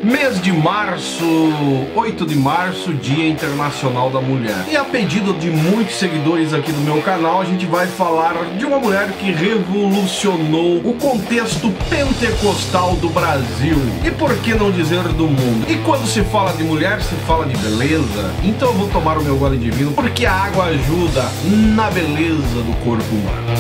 Mês de março, 8 de março, Dia Internacional da Mulher. E a pedido de muitos seguidores aqui do meu canal, a gente vai falar de uma mulher que revolucionou o contexto pentecostal do Brasil. E por que não dizer do mundo? E quando se fala de mulher, se fala de beleza. Então eu vou tomar o meu gole de vinho, porque a água ajuda na beleza do corpo humano.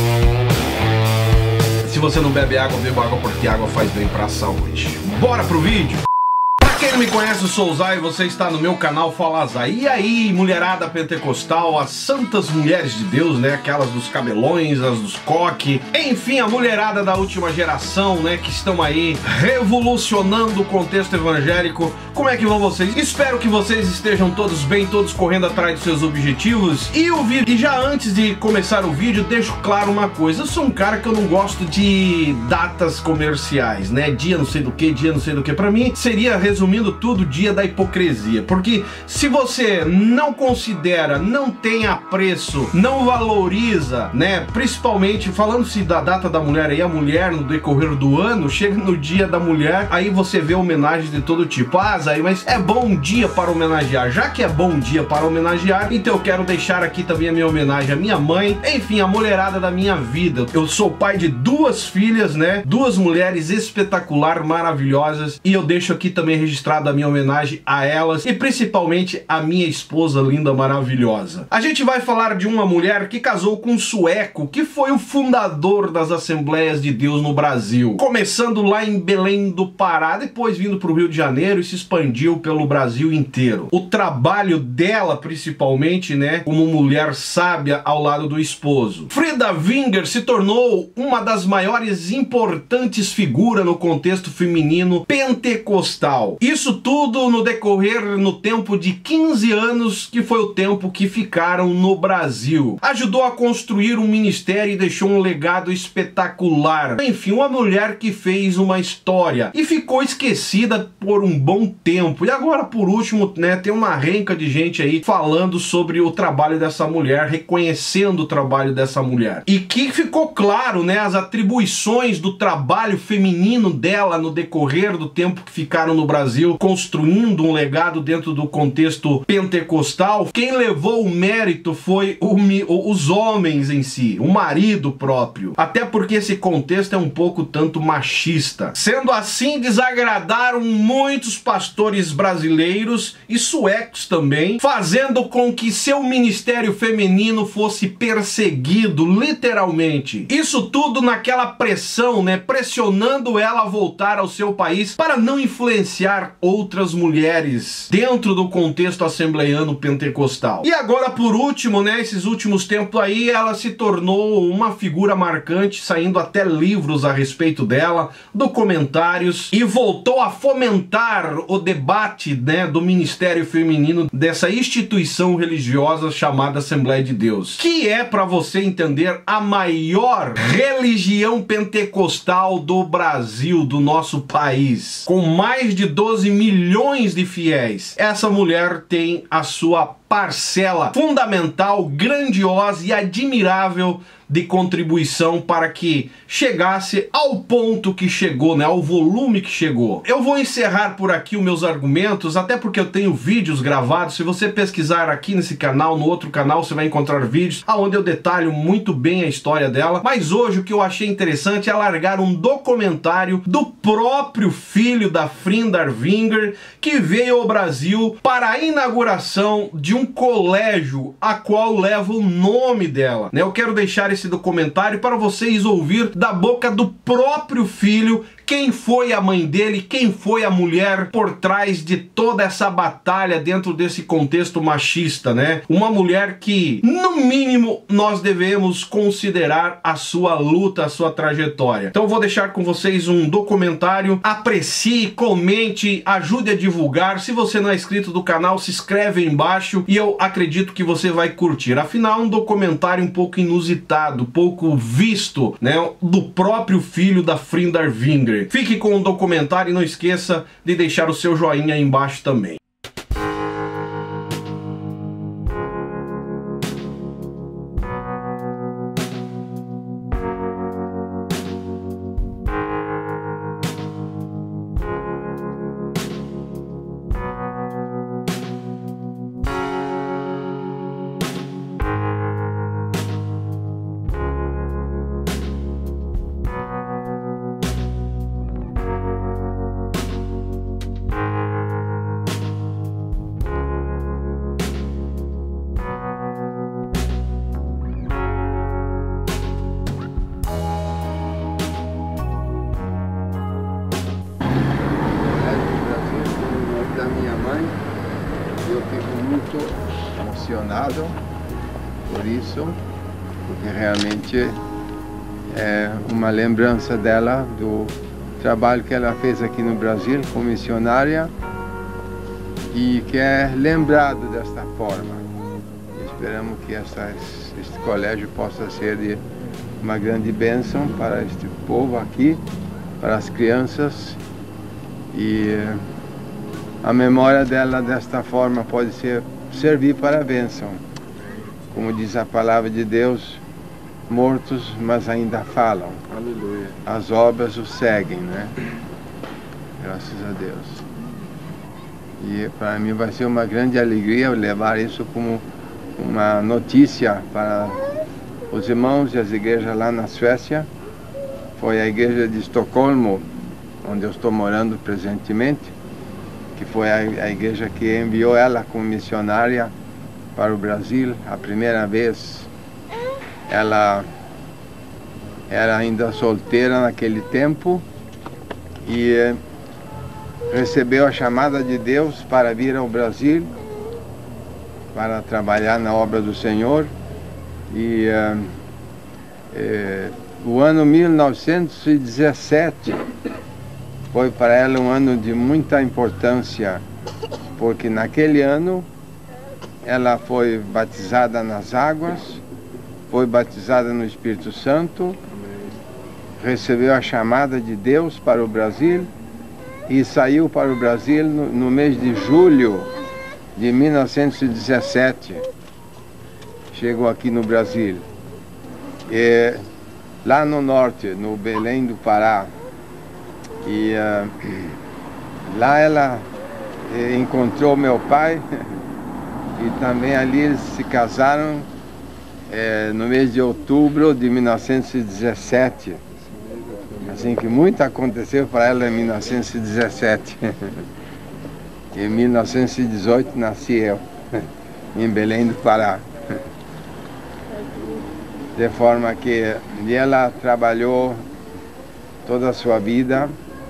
Se você não bebe água, beba água, porque água faz bem pra saúde. Bora pro vídeo? Quem não me conhece, eu sou o Zay e você está no meu canal Fala Zay. E aí, mulherada pentecostal, as santas mulheres de Deus, né? Aquelas dos cabelões, as dos coque, enfim, a mulherada da última geração, né? Que estão aí revolucionando o contexto evangélico. Como é que vão vocês? Espero que vocês estejam todos bem, todos correndo atrás dos seus objetivos. E já antes de começar o vídeo, deixo claro uma coisa. Eu sou um cara que eu não gosto de datas comerciais, né? Dia não sei do que, dia não sei do que. Pra mim, seria resumindo tudo, dia da hipocrisia. Porque se você não considera, não tem apreço, não valoriza, né? Principalmente falando-se da data da mulher aí, a mulher no decorrer do ano, chega no dia da mulher, aí você vê homenagens de todo tipo. Ah, Zay, mas é bom dia para homenagear. Já que é bom dia para homenagear, então eu quero deixar aqui também a minha homenagem à minha mãe, enfim, a mulherada da minha vida. Eu sou pai de duas filhas, né? Duas mulheres espetacular, maravilhosas, e eu deixo aqui também registrado a minha homenagem a elas e principalmente a minha esposa linda, maravilhosa. A gente vai falar de uma mulher que casou com um sueco que foi o fundador das Assembleias de Deus no Brasil, começando lá em Belém do Pará, depois vindo para o Rio de Janeiro e se expandiu pelo Brasil inteiro. O trabalho dela, principalmente, né, como mulher sábia ao lado do esposo. Frida Winger se tornou uma das maiores importantes figuras no contexto feminino pentecostal. Isso tudo no decorrer no tempo de 15 anos, que foi o tempo que ficaram no Brasil. Ajudou a construir um ministério e deixou um legado espetacular. Enfim, uma mulher que fez uma história e ficou esquecida por um bom tempo. E agora, por último, né, tem uma renca de gente aí falando sobre o trabalho dessa mulher, reconhecendo o trabalho dessa mulher. E que ficou claro, né, as atribuições do trabalho feminino dela no decorrer do tempo que ficaram no Brasil, construindo um legado dentro do contexto pentecostal. Quem levou o mérito foi os homens em si, o marido próprio. Até porque esse contexto é um pouco tanto machista. Sendo assim, desagradaram muitos pastores brasileiros e suecos também, fazendo com que seu ministério feminino fosse perseguido, literalmente. Isso tudo naquela pressão, né, pressionando ela a voltar ao seu país para não influenciar outras mulheres dentro do contexto assembleiano pentecostal. E agora, por último, né, esses últimos tempos aí, ela se tornou uma figura marcante, saindo até livros a respeito dela, documentários, e voltou a fomentar o debate, né, do ministério feminino dessa instituição religiosa chamada Assembleia de Deus, que é, para você entender, a maior religião pentecostal do Brasil, do nosso país, com mais de 12 milhões de fiéis. Essa mulher tem a sua parcela fundamental, grandiosa e admirável de contribuição para que chegasse ao ponto que chegou, né, ao volume que chegou. Eu vou encerrar por aqui os meus argumentos, até porque eu tenho vídeos gravados. Se você pesquisar aqui nesse canal, no outro canal, você vai encontrar vídeos onde eu detalho muito bem a história dela. Mas hoje o que eu achei interessante é largar um documentário do próprio filho da Frida Winger, que veio ao Brasil para a inauguração de um colégio a qual leva o nome dela, né? Eu quero deixar esse documentário para vocês ouvir da boca do próprio filho quem foi a mãe dele, quem foi a mulher por trás de toda essa batalha dentro desse contexto machista, né? Uma mulher que, no mínimo, nós devemos considerar a sua luta, a sua trajetória. Então eu vou deixar com vocês um documentário. Aprecie, comente, ajude a divulgar. Se você não é inscrito do canal, se inscreve aí embaixo e eu acredito que você vai curtir. Afinal, um documentário um pouco inusitado, pouco visto, né? Do próprio filho da Frida Winger. Fique com o documentário e não esqueça de deixar o seu joinha aí embaixo também. fico muito emocionado por isso, porque realmente é uma lembrança dela do trabalho que ela fez aqui no Brasil como missionária e que é lembrado desta forma. Esperamos que este colégio possa ser de uma grande bênção para este povo aqui, para as crianças, e a memória dela desta forma pode servir para a bênção. Como diz a palavra de Deus, mortos, mas ainda falam. Aleluia. As obras o seguem, né? Graças a Deus. E para mim vai ser uma grande alegria levar isso como uma notícia para os irmãos e as igrejas lá na Suécia. Foi a igreja de Estocolmo, onde eu estou morando presentemente, que foi a igreja que enviou ela como missionária para o Brasil. A primeira vez, ela era ainda solteira naquele tempo e recebeu a chamada de Deus para vir ao Brasil para trabalhar na obra do Senhor. E o ano 1917 foi para ela um ano de muita importância, porque naquele ano ela foi batizada nas águas, foi batizada no Espírito Santo, recebeu a chamada de Deus para o Brasil e saiu para o Brasil no mês de julho de 1917. Chegou aqui no Brasil. E lá no norte, no Belém do Pará. E lá ela encontrou meu pai e também ali eles se casaram no mês de outubro de 1917. Assim que muito aconteceu para ela em 1917. Em 1918 nasci eu, em Belém do Pará. De forma que ela trabalhou toda a sua vida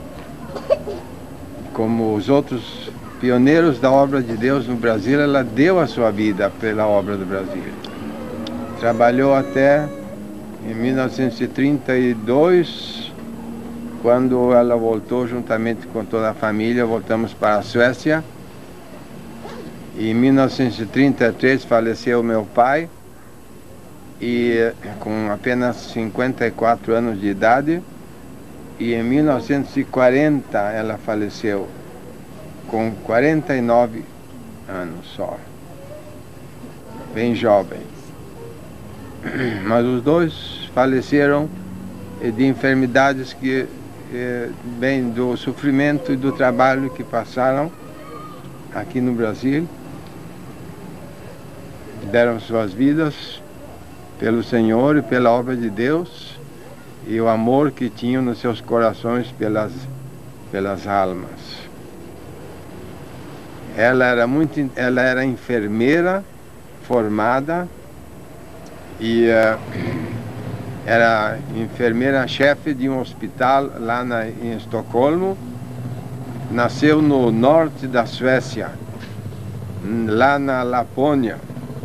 como os outros pioneiros da obra de Deus no Brasil. Ela deu a sua vida pela obra do Brasil. Trabalhou até em 1932, quando ela voltou juntamente com toda a família. Voltamos para a Suécia. Em 1933 faleceu meu pai, e com apenas 54 anos de idade. E em 1940 ela faleceu com 49 anos só, bem jovem. Mas os dois faleceram de enfermidades que bem do sofrimento e do trabalho que passaram aqui no Brasil. Deram suas vidas pelo Senhor e pela obra de Deus, e o amor que tinham nos seus corações pelas almas. Ela era enfermeira formada e era enfermeira-chefe de um hospital lá em Estocolmo. Nasceu no norte da Suécia, lá na Lapônia.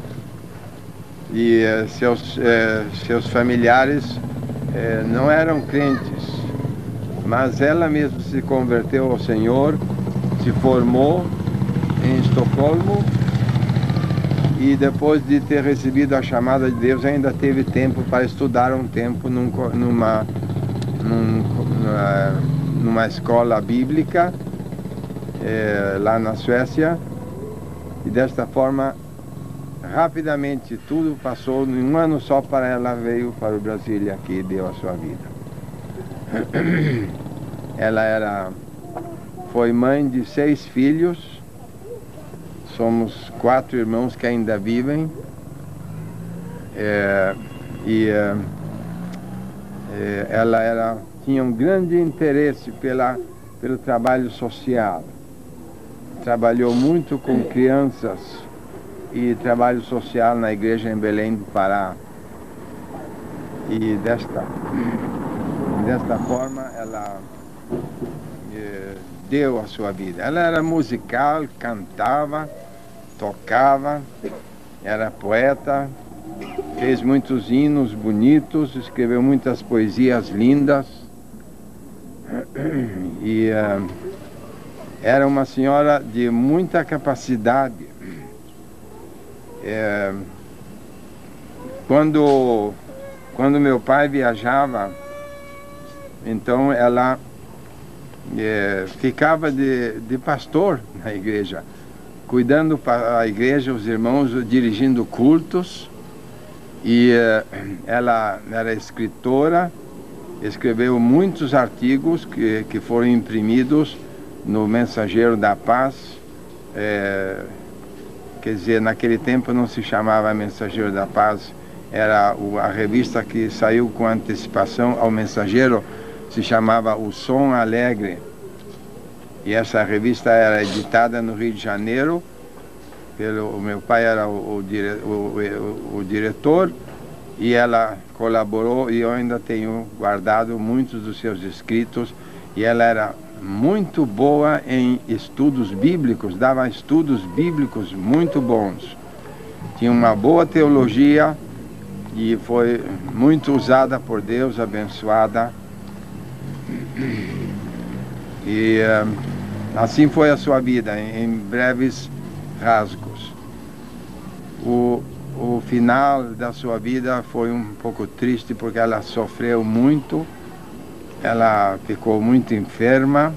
E seus familiares não eram crentes, mas ela mesma se converteu ao Senhor, se formou em Estocolmo, e depois de ter recebido a chamada de Deus ainda teve tempo para estudar um tempo numa escola bíblica lá na Suécia. E desta forma, rapidamente tudo passou, em um ano só para ela veio para o Brasil e aqui deu a sua vida. Ela foi mãe de 6 filhos. Somos 4 irmãos que ainda vivem. Ela tinha um grande interesse pelo trabalho social. Trabalhou muito com crianças e trabalho social na igreja em Belém do Pará. E desta forma ela deu a sua vida. Ela era musical, cantava, tocava, era poeta, fez muitos hinos bonitos, escreveu muitas poesias lindas. E era uma senhora de muita capacidade. Quando meu pai viajava, então ela ficava de pastor na igreja, cuidando para a igreja, os irmãos, dirigindo cultos. E ela era escritora, escreveu muitos artigos que foram imprimidos no Mensageiro da Paz. Quer dizer, naquele tempo não se chamava Mensageiro da Paz, era a revista que saiu com antecipação ao Mensageiro, se chamava O Som Alegre. E essa revista era editada no Rio de Janeiro. O meu pai era o diretor, e ela colaborou, e eu ainda tenho guardado muitos dos seus escritos. E ela era muito boa em estudos bíblicos, dava estudos bíblicos muito bons. Tinha uma boa teologia e foi muito usada por Deus, abençoada. E assim foi a sua vida, em breves rasgos. O final da sua vida foi um pouco triste, porque ela sofreu muito, ela ficou muito enferma,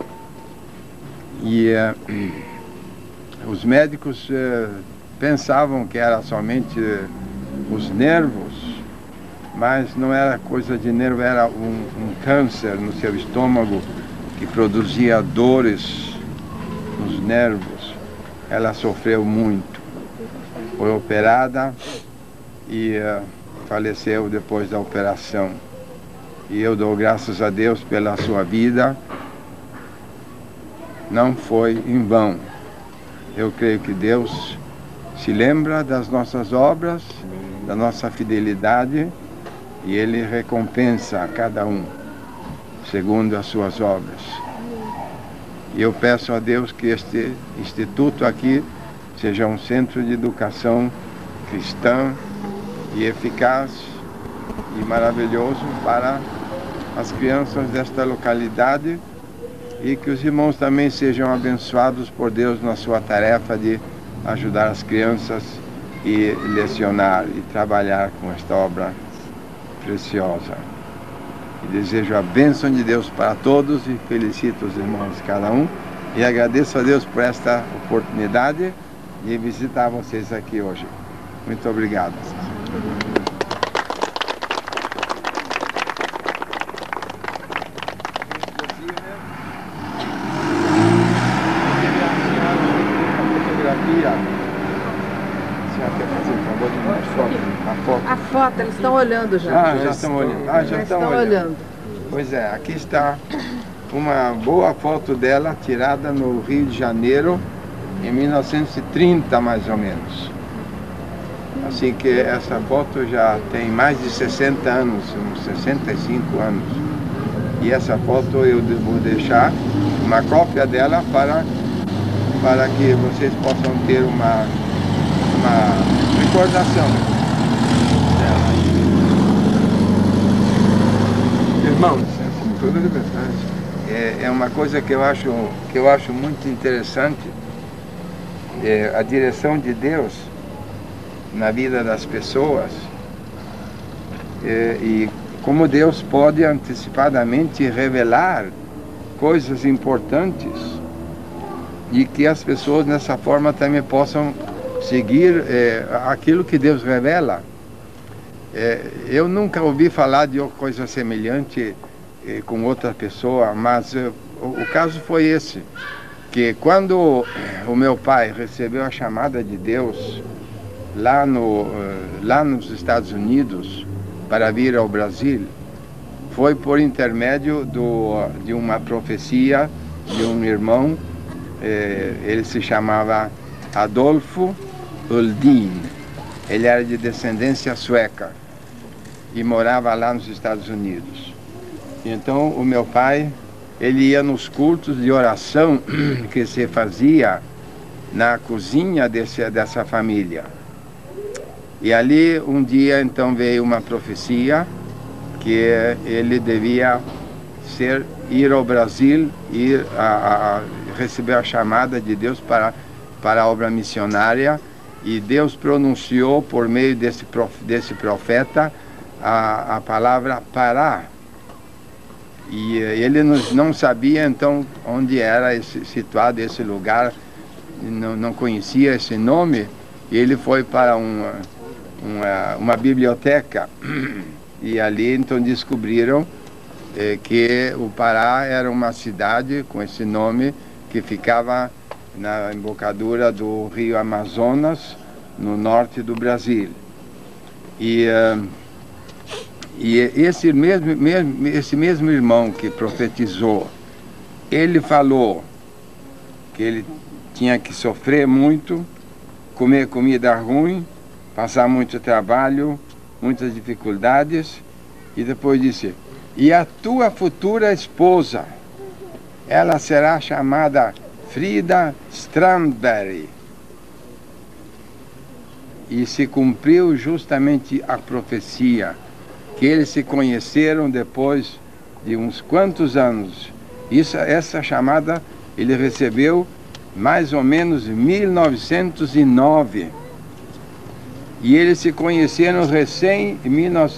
e os médicos pensavam que era somente os nervos, mas não era coisa de nervo, era um câncer no seu estômago que produzia dores nos nervos. Ela sofreu muito, foi operada e faleceu depois da operação. E eu dou graças a Deus pela sua vida. Não foi em vão. Eu creio que Deus se lembra das nossas obras, da nossa fidelidade, e Ele recompensa a cada um segundo as suas obras. E eu peço a Deus que este instituto aqui seja um centro de educação cristã e eficaz e maravilhoso para as crianças desta localidade, e que os irmãos também sejam abençoados por Deus na sua tarefa de ajudar as crianças e lecionar e trabalhar com esta obra preciosa. E desejo a bênção de Deus para todos e felicito os irmãos cada um, e agradeço a Deus por esta oportunidade de visitar vocês aqui hoje. Muito obrigado. A foto, eles estão olhando já. Já estão olhando. Já estão olhando. Pois é, aqui está uma boa foto dela, tirada no Rio de Janeiro, em 1930, mais ou menos. Assim que essa foto já tem mais de 60 anos, uns 65 anos. E essa foto eu vou deixar uma cópia dela para que vocês possam ter uma recordação dela. Irmãos, Com toda a liberdade. É uma coisa que eu acho muito interessante, a direção de Deus na vida das pessoas, e como Deus pode antecipadamente revelar coisas importantes, e que as pessoas dessa forma também possam seguir aquilo que Deus revela. Eu nunca ouvi falar de coisa semelhante com outra pessoa, mas o caso foi esse, que quando o meu pai recebeu a chamada de Deus lá nos Estados Unidos para vir ao Brasil, foi por intermédio de uma profecia de um irmão. Ele se chamava Adolfo Uldin. Ele era de descendência sueca e morava lá nos Estados Unidos. Então o meu pai, ele ia nos cultos de oração que se fazia na cozinha dessa família. E ali um dia então veio uma profecia que ele devia ir ao Brasil, receber a chamada de Deus para a obra missionária, e Deus pronunciou por meio desse profeta a palavra Pará. E ele não sabia então onde era situado esse lugar, não conhecia esse nome, e ele foi para uma biblioteca, e ali então descobriram que o Pará era uma cidade com esse nome que ficava na embocadura do rio Amazonas, no norte do Brasil. E esse mesmo irmão que profetizou, ele falou que ele tinha que sofrer muito, comer comida ruim, passar muito trabalho, muitas dificuldades, e depois disse: e a tua futura esposa, ela será chamada Frida Strandberg. E se cumpriu justamente a profecia, que eles se conheceram depois de uns quantos anos. Essa chamada ele recebeu mais ou menos em 1909. E eles se conheceram recém em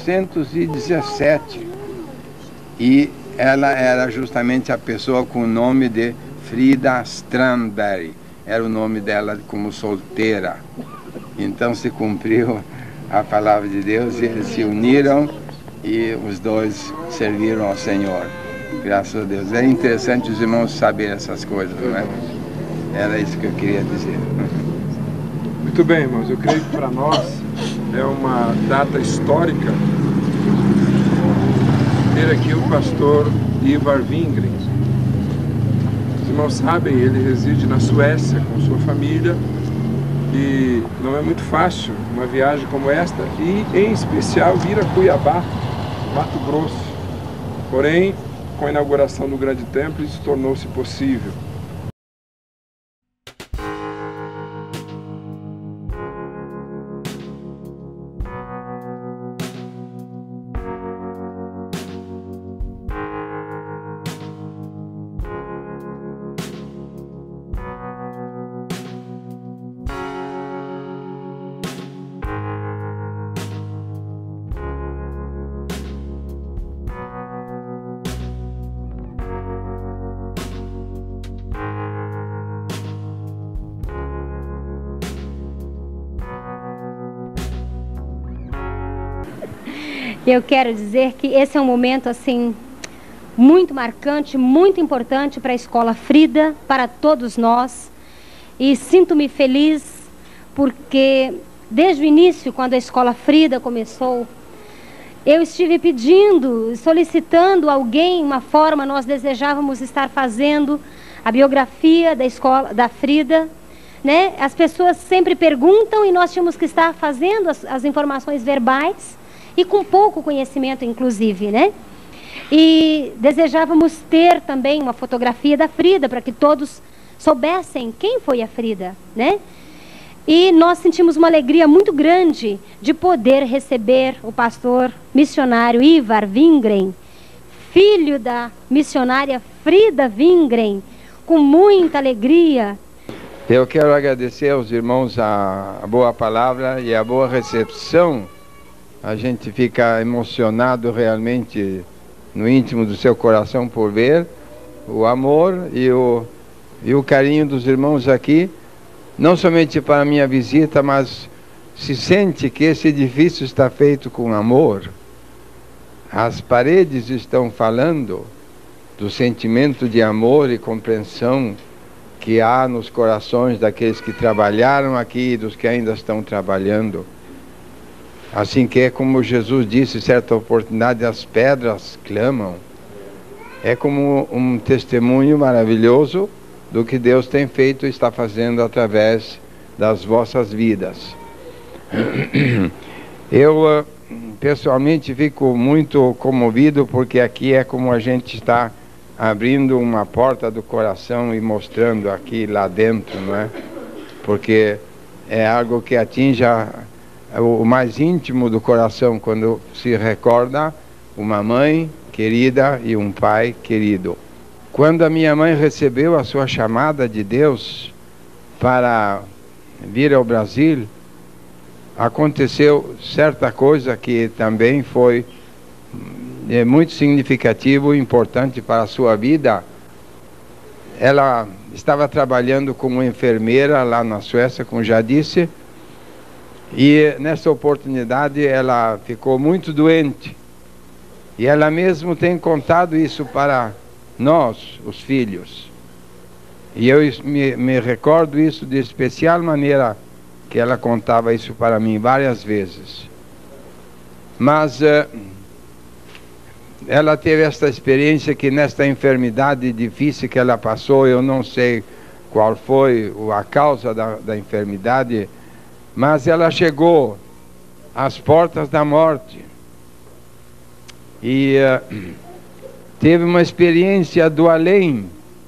1917. E ela era justamente a pessoa com o nome de Frida Strandberg. Era o nome dela como solteira. Então se cumpriu a palavra de Deus e eles se uniram e os dois serviram ao Senhor. Graças a Deus. É interessante os irmãos saberem essas coisas, não é? Era isso que eu queria dizer. Muito bem, irmãos. Eu creio que para nós é uma data histórica ter aqui o pastor Ivar Wingren. Os irmãos sabem, ele reside na Suécia com sua família e não é muito fácil uma viagem como esta e, em especial, vir a Cuiabá, Mato Grosso. Porém, com a inauguração do grande templo, isso tornou-se possível. Eu quero dizer que esse é um momento assim muito marcante, muito importante para a Escola Frida, para todos nós. E sinto-me feliz porque desde o início, quando a Escola Frida começou, eu estive pedindo, solicitando alguém, uma forma, nós desejávamos estar fazendo a biografia da escola, da Frida, né? As pessoas sempre perguntam e nós tínhamos que estar fazendo as informações verbais, e com pouco conhecimento, inclusive, né? E desejávamos ter também uma fotografia da Frida, para que todos soubessem quem foi a Frida, né? E nós sentimos uma alegria muito grande de poder receber o pastor missionário Ivar Wingren, filho da missionária Frida Wingren, com muita alegria. Eu quero agradecer aos irmãos a boa palavra e a boa recepção. A gente fica emocionado realmente no íntimo do seu coração por ver o amor e o carinho dos irmãos aqui, não somente para a minha visita, mas se sente que esse edifício está feito com amor. As paredes estão falando do sentimento de amor e compreensão que há nos corações daqueles que trabalharam aqui e dos que ainda estão trabalhando. Assim que é como Jesus disse, certa oportunidade, as pedras clamam. É como um testemunho maravilhoso do que Deus tem feito e está fazendo através das vossas vidas. Eu, pessoalmente, fico muito comovido, porque aqui é como a gente está abrindo uma porta do coração e mostrando aqui lá dentro, não é? porque é algo que atinge o mais íntimo do coração quando se recorda uma mãe querida e um pai querido. Quando a minha mãe recebeu a sua chamada de Deus para vir ao Brasil, aconteceu certa coisa que também foi muito significativo e importante para a sua vida. Ela estava trabalhando como enfermeira lá na Suécia, como já disse, e nessa oportunidade ela ficou muito doente. E ela mesmo tem contado isso para nós, os filhos. E eu me recordo isso de especial maneira, que ela contava isso para mim várias vezes. Mas ela teve esta experiência que nesta enfermidade difícil que ela passou, eu não sei qual foi a causa da enfermidade, mas ela chegou às portas da morte. E teve uma experiência do além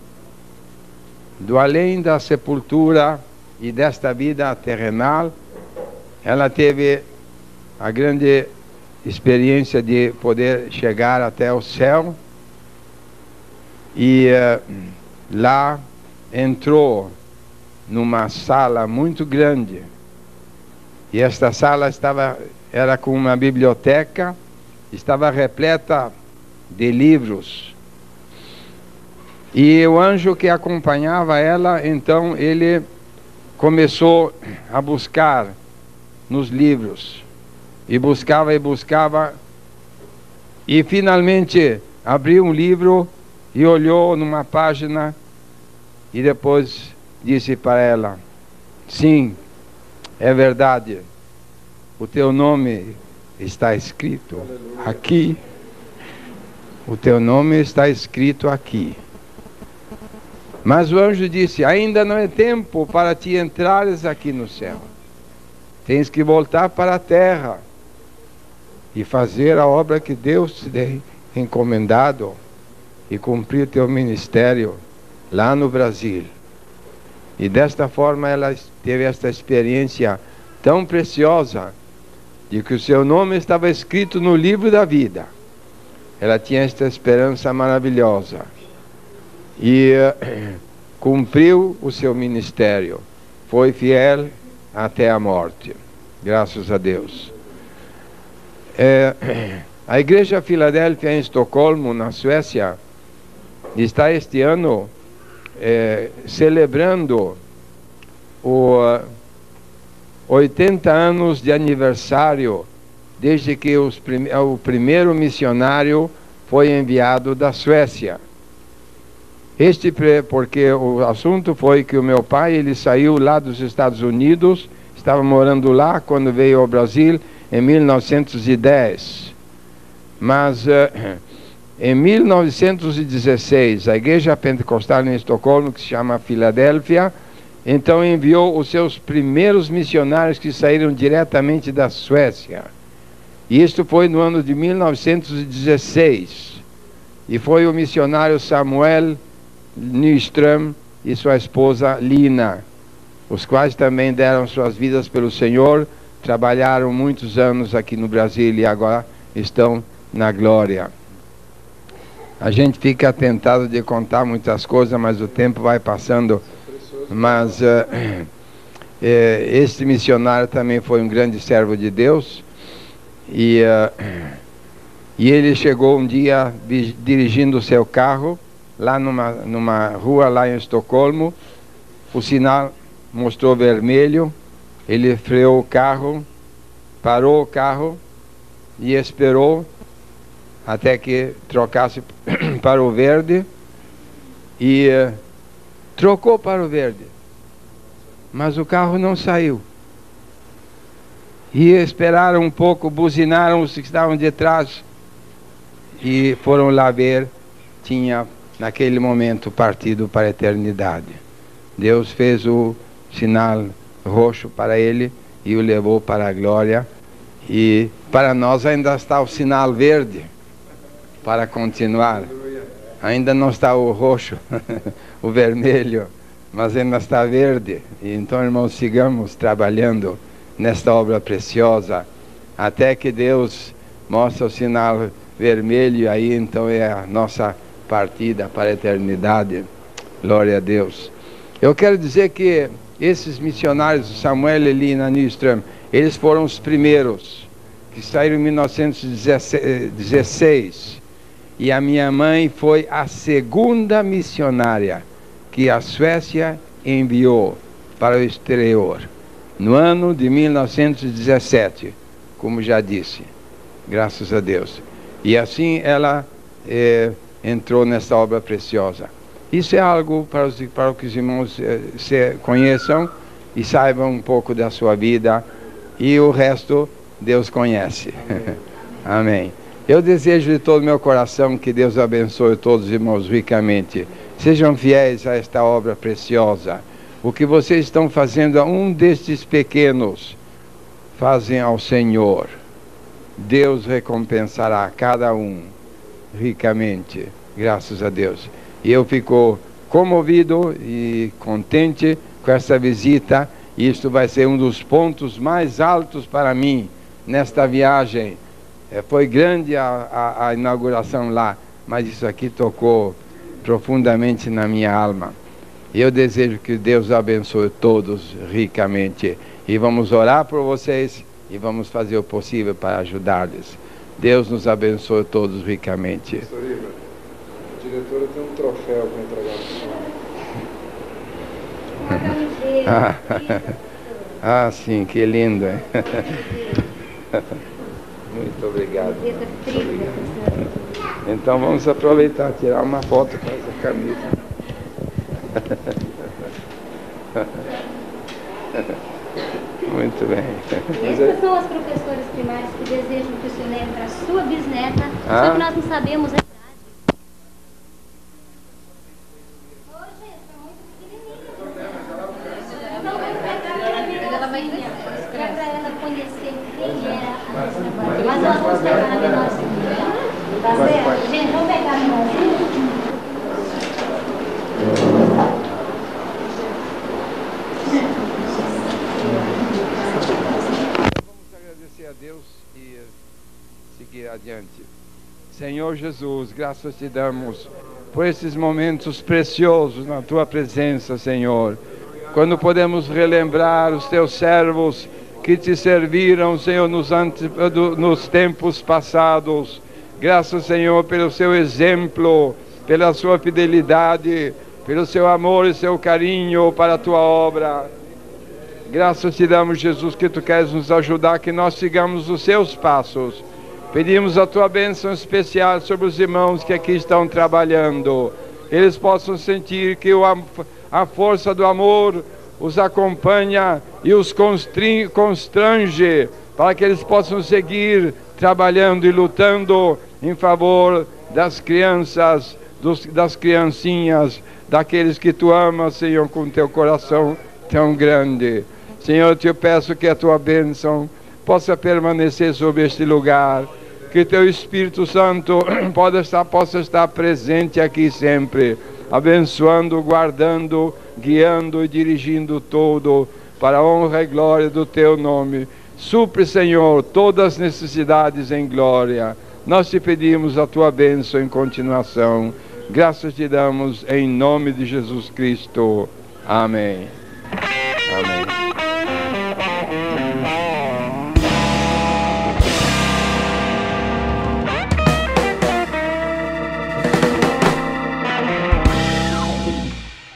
da sepultura e desta vida terrenal. Ela teve a grande experiência de poder chegar até o céu, e lá entrou numa sala muito grande, e esta sala era com uma biblioteca, estava repleta de livros. E o anjo que acompanhava ela, então ele começou a buscar nos livros, e buscava, e finalmente abriu um livro e olhou numa página, e depois disse para ela: sim, é verdade, o teu nome está escrito aqui, o teu nome está escrito aqui. Mas o anjo disse: ainda não é tempo para te entrares aqui no céu. Tens que voltar para a terra e fazer a obra que Deus te tem encomendado e cumprir teu ministério lá no Brasil. E desta forma ela teve esta experiência tão preciosa de que o seu nome estava escrito no livro da vida. Ela tinha esta esperança maravilhosa e cumpriu o seu ministério, foi fiel até a morte, graças a Deus. A Igreja Filadélfia em Estocolmo, na Suécia, está este ano celebrando os 80 anos de aniversário desde que o primeiro missionário foi enviado da Suécia. Porque o assunto foi que o meu pai, ele saiu lá dos Estados Unidos, estava morando lá quando veio ao Brasil em 1910. Mas em 1916, a Igreja Pentecostal em Estocolmo, que se chama Filadélfia, então enviou os seus primeiros missionários que saíram diretamente da Suécia. E isto foi no ano de 1916. E foi o missionário Samuel Nyström e sua esposa Lina, os quais também deram suas vidas pelo Senhor, trabalharam muitos anos aqui no Brasil e agora estão na glória. A gente fica tentado de contar muitas coisas, mas o tempo vai passando. Mas este missionário também foi um grande servo de Deus, e ele chegou um dia dirigindo o seu carro lá numa rua lá em Estocolmo. O sinal mostrou vermelho, ele freou o carro, parou o carro e esperou até que trocasse para o verde, e trocou para o verde, mas o carro não saiu. E esperaram um pouco, buzinaram os que estavam de trás e foram lá ver, tinha naquele momento partido para a eternidade. Deus fez o sinal roxo para ele e o levou para a glória, e para nós ainda está o sinal verde para continuar. Ainda não está o roxo, o vermelho, mas ainda está verde. E então, irmãos, sigamos trabalhando nesta obra preciosa, até que Deus mostre o sinal vermelho, e aí então é a nossa partida para a eternidade. Glória a Deus. Eu quero dizer que esses missionários, Samuel, Eli e Nystrom, eles foram os primeiros, que saíram em 1916. E a minha mãe foi a segunda missionária que a Suécia enviou para o exterior, no ano de 1917, como já disse, graças a Deus. E assim ela entrou nessa obra preciosa. Isso é algo para que os irmãos conheçam e saibam um pouco da sua vida, e o resto Deus conhece. Amém. Eu desejo de todo o meu coração que Deus abençoe todos os irmãos ricamente. Sejam fiéis a esta obra preciosa. O que vocês estão fazendo a um destes pequenos, fazem ao Senhor. Deus recompensará cada um ricamente, graças a Deus. E eu fico comovido e contente com essa visita. Isto vai ser um dos pontos mais altos para mim nesta viagem. Foi grande a inauguração lá, mas isso aqui tocou profundamente na minha alma. E eu desejo que Deus abençoe todos ricamente. E vamos orar por vocês e vamos fazer o possível para ajudar-lhes. Deus nos abençoe todos ricamente. Pastor Iva, a diretora tem um troféu para entregar para o senhor. Ah, sim, que lindo, hein? Muito obrigado. Então vamos aproveitar, tirar uma foto com essa camisa. Muito bem. Essas são as professoras primárias que desejam que o senhor leve para a sua bisneta, só que nós não sabemos a idade. Hoje, está muito pequenininha. Para ela conhecer quem era a nossa mãe. Mas nós vamos pegar na menorzinha. Tá certo? Gente, vamos pegar a menorzinha? Vamos agradecer a Deus e seguir adiante. Senhor Jesus, graças te damos por esses momentos preciosos na tua presença, Senhor. Quando podemos relembrar os teus servos que te serviram, Senhor, nos tempos passados. Graças, Senhor, pelo seu exemplo, pela sua fidelidade, pelo seu amor e seu carinho para a tua obra. Graças te damos, Jesus, que tu queres nos ajudar, que nós sigamos os seus passos. Pedimos a tua bênção especial sobre os irmãos que aqui estão trabalhando. Eles possam sentir que a força do amor os acompanha e os constrange, para que eles possam seguir trabalhando e lutando em favor das crianças, das criancinhas, daqueles que tu amas, Senhor, com teu coração tão grande. Senhor, eu te peço que a tua bênção possa permanecer sobre este lugar, que teu Espírito Santo possa estar presente aqui sempre, abençoando, guardando, guiando e dirigindo tudo para a honra e glória do teu nome. Supre, Senhor, todas as necessidades em glória. Nós te pedimos a tua bênção em continuação. Graças te damos em nome de Jesus Cristo. Amém.